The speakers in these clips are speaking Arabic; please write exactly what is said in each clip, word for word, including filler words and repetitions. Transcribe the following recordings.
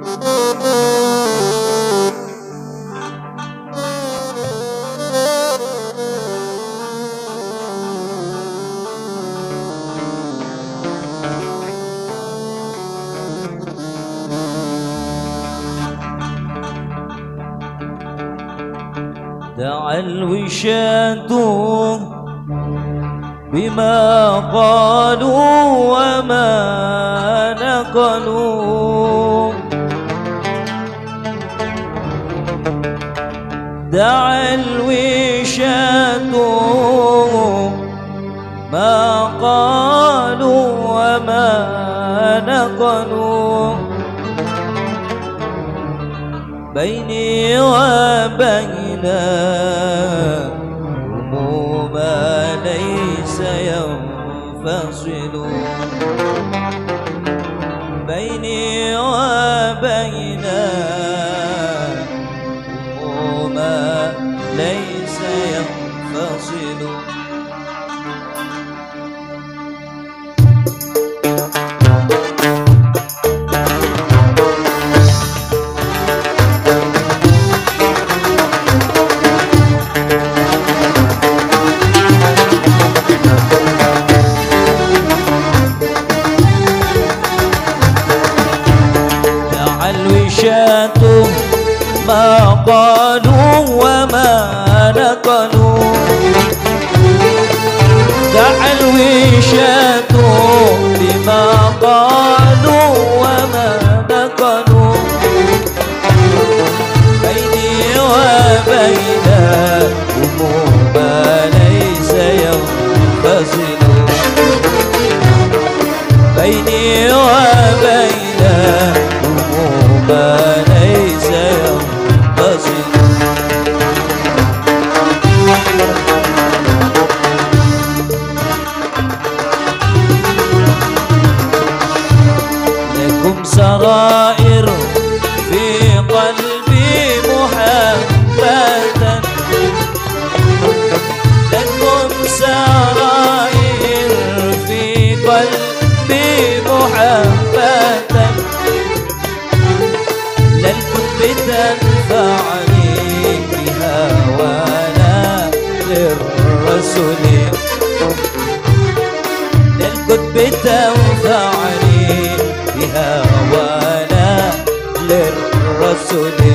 دعا الوشاة بما قالوا وما نقلوا، دعا الوشاة ما قالوا وما نقلوا، بيني وبين هموما ليس ينفصل، بيني وبين هموما ليس ينفصل. الوشاة ما قالوا وما نقلوا، دعا الوشاة بما قالوا وما نقلوا، بيني وبين هموما ليس ينفصل، بيني وبين هموما ليس ينفصل. لكم سرائر في قلبي محبة، لكم سرائر في قلبي محبة، لا الكتب تنفعني بها ولا للرسول، لا الكتب تنفعني بها ولا للرسول.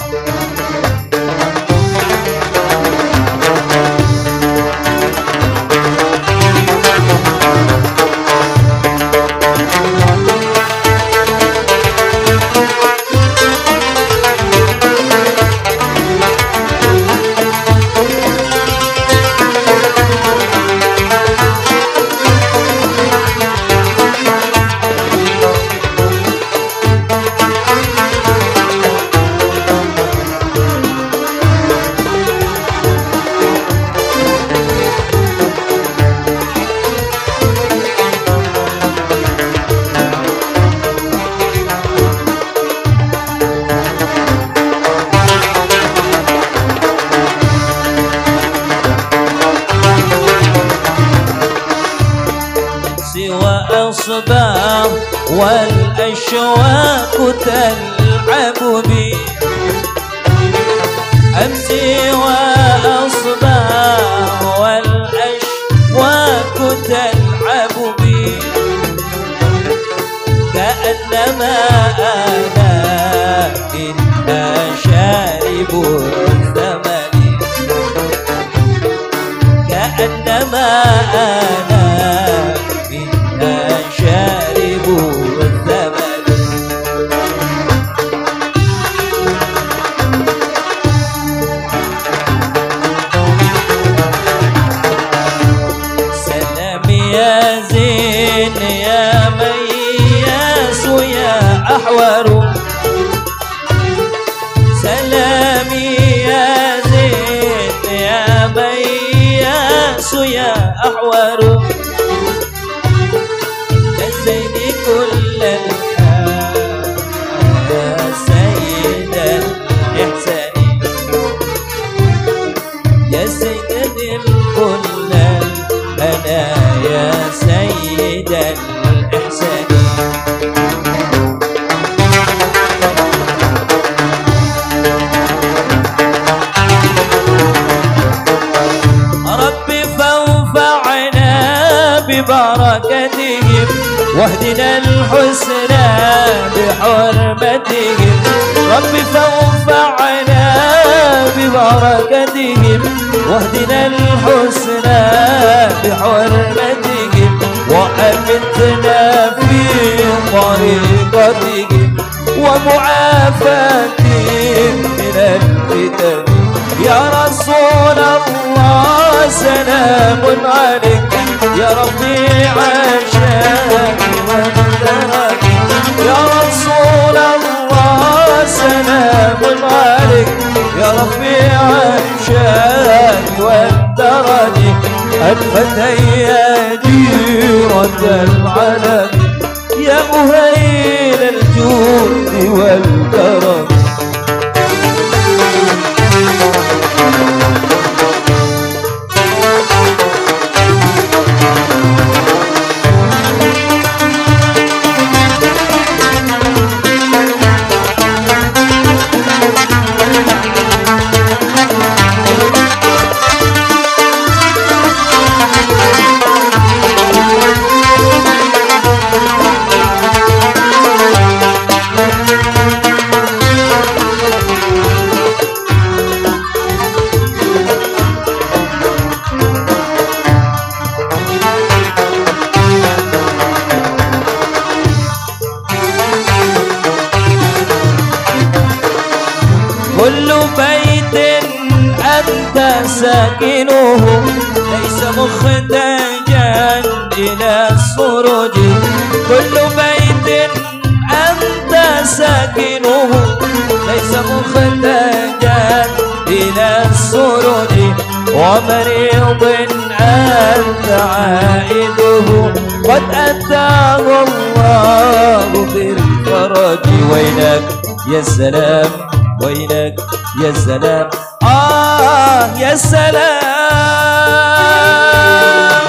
وأصبح والأشواق تلعب بي، أمسي وأصبح والأشواق تلعب بي، كأنما أنا إنها شارب الثمن، كأنما أنا شارب الثمن. سلام يا زين يا مياس يا أحور، سلامي يا زين يا مياس يا أحور، زيني كل الحال يا سيد الإحسان، يا سيد الكل أنا يا سيد الإحسان. واهدنا الحسنى بحرمتهم رب فانفعنا ببركتهم واهدنا الحسنى بحرمتهم وأمتنا في طريقتهم ومعافاتهم من الفتن يا رسول الله سلام عليك يا رفيع الشان والدرج يا رسول الله سلام عليك يا رفيع الشان والدرج أدفت يا جيرة العلم يا مهيل الجود والكرم كل بيت أنت ساكنه ليس محتاجا إلى السرج كل بيت أنت ساكنه ليس محتاجا إلى السرج ومريض أنت عائده قد أتاه الله بالفرج وينك يا سلام وينك يا سلام آه يا سلام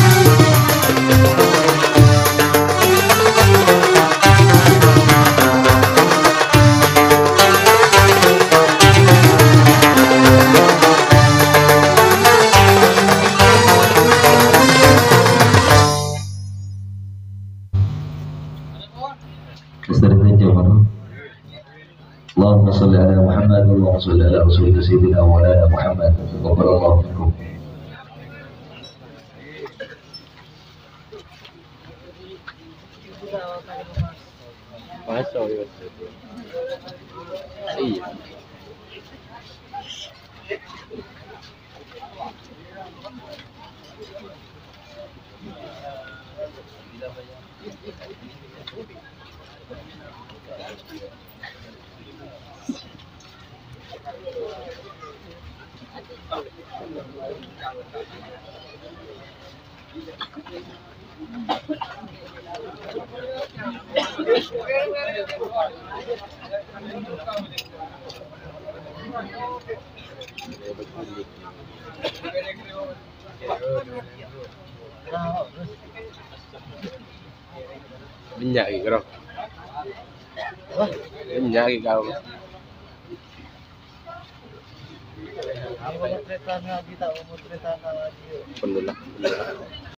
اللهم صل على محمد اللهم صل على رسولك سيدنا ومولانا محمد غفر الله منكم. Minyak lagi kau. Minyak lagi kau. Penuh lah.